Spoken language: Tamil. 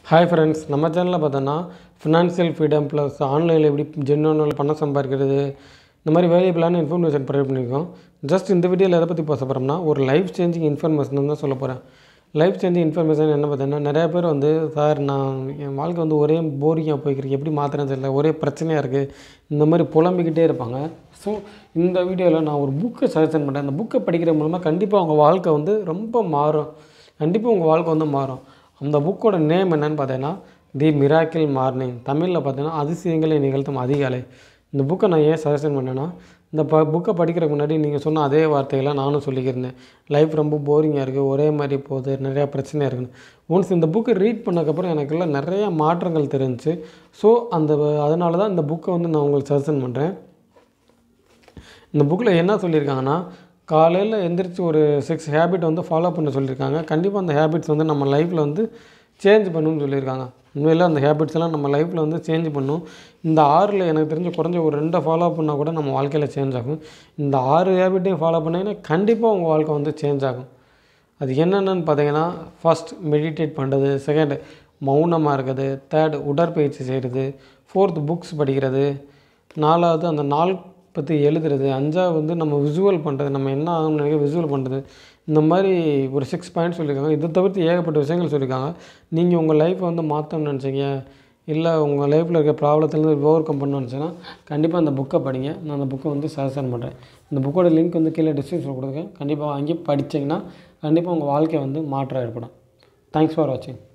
Hi friends, நம்ம சேனல்ல பார்த்தோன்னா ஃபினான்ஷியல் ஃப்ரீடம் ப்ளஸ் ஆன்லைனில் எப்படி ஜென்யூனில் பணம் சம்பாதிக்கிறது இந்த மாதிரி வேல்யூபிளான இன்ஃபர்மேஷன் ப்ரொவைட் பண்ணியிருக்கோம். ஜஸ்ட் இந்த வீடியோவில் எதை பற்றி பேச போகிறோம்னா ஒரு லைஃப் சேஞ்சிங் இன்ஃபர்மேஷன் தான் சொல்ல போகிறேன். லைஃப் சேஞ்சிங் இன்ஃபர்மேஷன் என்ன பார்த்தீங்கன்னா நிறையா பேர் வந்து சார் நான் என் வாழ்க்கை வந்து ஒரே போரிங்காக போய்க்கிறேன், எப்படி மாத்திரம் தெரியல, ஒரே பிரச்சனையாக இருக்குது, இந்த மாதிரி புலம்பிக்கிட்டே இருப்பாங்க. ஸோ இந்த வீடியோவில் நான் ஒரு புக்கை சஜஷன் பண்ணுறேன். அந்த புக்கை படிக்கிற மூலமாக கண்டிப்பாக அவங்க வாழ்க்கை வந்து ரொம்ப மாறும். கண்டிப்பாக உங்கள் வாழ்க்கை வந்து மாறும். அந்த புக்கோட நேம் என்னென்னு பார்த்தீங்கன்னா தி மிராக்கிள் மார்னிங், தமிழில் பார்த்தீங்கன்னா அதிசயங்களை நிகழ்த்தும் அதிகாலை. இந்த புக்கை நான் ஏன் சஜஷன் பண்ணேன்னா, இந்த புக்கை படிக்கிறதுக்கு முன்னாடி நீங்கள் சொன்ன அதே வார்த்தைகளை நானும் சொல்லிக்கிறேன். லைஃப் ரொம்ப போரிங்காக இருக்குது, ஒரே மாதிரி போகுது, நிறையா பிரச்சனையாக இருக்குன்னு. ஒன்ஸ் இந்த புக்கை ரீட் பண்ணக்கப்புறம் எனக்குள்ள நிறையா மாற்றங்கள் தெரிஞ்சிச்சு. ஸோ அதனால தான் இந்த புக்கை வந்து நான் உங்களுக்கு சஜஷன் பண்ணுறேன். இந்த புக்கில் என்ன சொல்லியிருக்காங்கன்னா, காலையில் எந்திரிச்சு ஒரு 6 ஹேபிட் வந்து ஃபாலோ பண்ண சொல்லியிருக்காங்க. கண்டிப்பாக அந்த ஹேபிட்ஸ் வந்து நம்ம லைஃப்பில் வந்து சேஞ்ச் பண்ணணும்னு சொல்லியிருக்காங்க. உண்மையில் அந்த ஹேபிட்ஸ் எல்லாம் நம்ம லைஃப்பில் வந்து சேஞ்ச் பண்ணணும். இந்த 6ல் எனக்கு தெரிஞ்ச குறைஞ்ச ஒரு 2 ஃபாலோ பண்ணால் கூட நம்ம வாழ்க்கையில் சேஞ்ச் ஆகும். இந்த 6 ஹேபிட்டையும் ஃபாலோ பண்ணிங்கன்னா கண்டிப்பாக உங்கள் வாழ்க்கை வந்து சேஞ்ச் ஆகும். அது என்னென்னு பார்த்தீங்கன்னா, ஃபஸ்ட் மெடிடேட் பண்ணுறது, செகண்ட் மௌனமாக இருக்கிறது, தேர்ட் உடற்பயிற்சி செய்கிறது, ஃபோர்த் புக்ஸ் படிக்கிறது, 4வது அந்த நாள் பற்றி எழுதுறது, 5வது வந்து நம்ம விசுவல் பண்ணுறது, நம்ம என்ன ஆகணும்னு நினைக்க விசுவல் பண்ணுறது. இந்த மாதிரி ஒரு 6 பாயிண்ட்ஸ் சொல்லியிருக்காங்க. இதை தவிர்த்து ஏகப்பட்ட விஷயங்கள் சொல்லியிருக்காங்க. நீங்கள் உங்கள் லைஃப்பை வந்து மாற்றணும்னு நினச்சிங்க, இல்லை உங்கள் லைஃப்பில் இருக்க ப்ராப்ளத்துலேருந்து ஓவர் கம் பண்ணணும்னு நினச்சிங்கன்னா கண்டிப்பாக அந்த புக்கை படிங்க. நான் அந்த புக்கை வந்து சஜஷன் பண்ணுறேன். இந்த புக்கோட லிங்க் வந்து கீழே டிஸ்கிரிப்ஷனில் கொடுக்குறேன். கண்டிப்பாக வாங்கி படிச்சிங்கன்னா கண்டிப்பாக உங்கள் வாழ்க்கை வந்து மாற்றம் ஏற்படும். தேங்க்ஸ் ஃபார் வாட்சிங்.